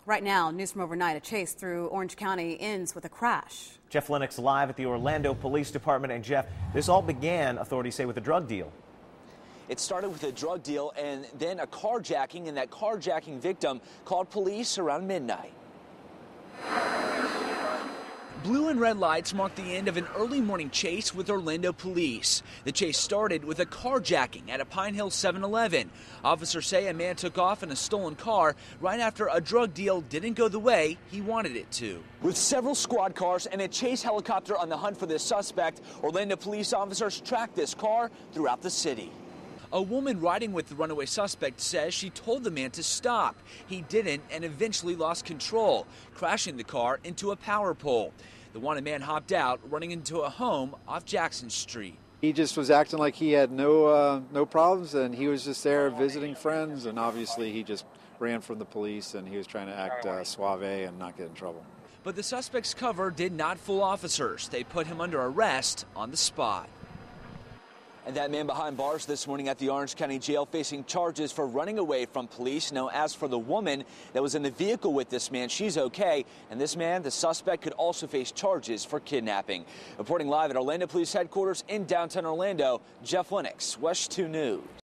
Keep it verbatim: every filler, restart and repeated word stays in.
Right now, news from overnight, a chase through Orange County ends with a crash. Jeff Lennox live at the Orlando Police Department. And Jeff, this all began, authorities say, with a drug deal. It started with a drug deal and then a carjacking, and that carjacking victim called police around midnight. Blue and red lights marked the end of an early morning chase with Orlando police. The chase started with a carjacking at a Pine Hill seven eleven. Officers say a man took off in a stolen car right after a drug deal didn't go the way he wanted it to. With several squad cars and a chase helicopter on the hunt for this suspect, Orlando police officers tracked this car throughout the city. A woman riding with the runaway suspect says she told the man to stop. He didn't and eventually lost control, crashing the car into a power pole. The wanted man hopped out, running into a home off Jackson Street. He just was acting like he had no uh, no problems, and he was just there visiting friends, and obviously he just ran from the police, and he was trying to act uh, suave and not get in trouble. But the suspect's cover did not fool officers. They put him under arrest on the spot. And that man behind bars this morning at the Orange County Jail facing charges for running away from police. Now, as for the woman that was in the vehicle with this man, she's okay. And this man, the suspect, could also face charges for kidnapping. Reporting live at Orlando Police Headquarters in downtown Orlando, Jeff Lennox, WESH two News.